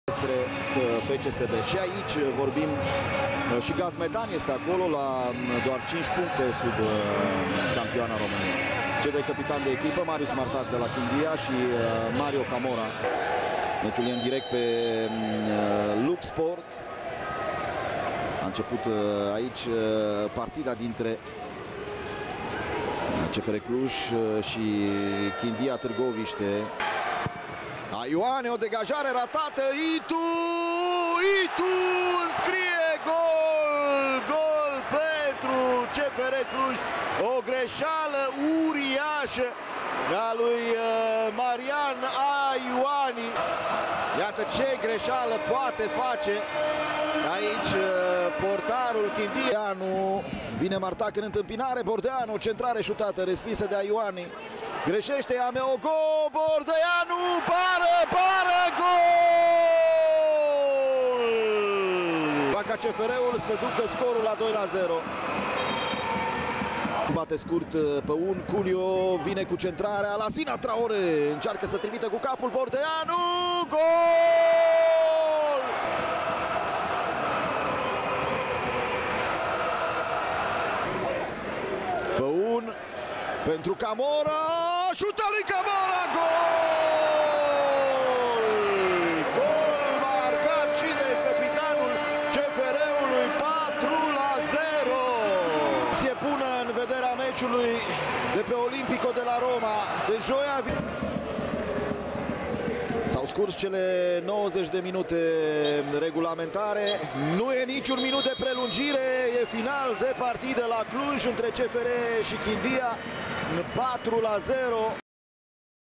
despre FCSB. Și aici vorbim și Gazmetan este acolo la doar 5 puncte sub campioana României. Cei doi capitani de echipă, Marius Martac de la Chindia și Mario Camora. Meciul e în direct pe Lux Sport. A început aici partida dintre CFR Cluj și Chindia Târgoviște. Ioane, o degajare ratată, Itu înscrie gol pentru CFR Cluj, o greșeală uriașă a lui Marian Ioani. Iată ce greșeală poate face aici portarul Chindianu. Vine Martac în întâmpinare, Bordeanu, centrare șutată, respinsă de Ioani. Greșește Ameogo, Bordeanu, pară, gol! Va ca CFR-ul să ducă scorul la 2-0. Bate scurt pe un, Culio vine cu centrarea, la Sina Traore încearcă să trimită cu capul, Bordeanu, gol! Pe un, pentru Camora, șută lui Camora, gol! Gol marcat și de capitanul CFR-ului, 4-0. Se pună în vederea meciului de pe Olimpico de la Roma, de joia. S-au scurs cele 90 de minute regulamentare, nu e niciun minut de prelungire, e final de partidă la Cluj între CFR și Chindia, 4-0.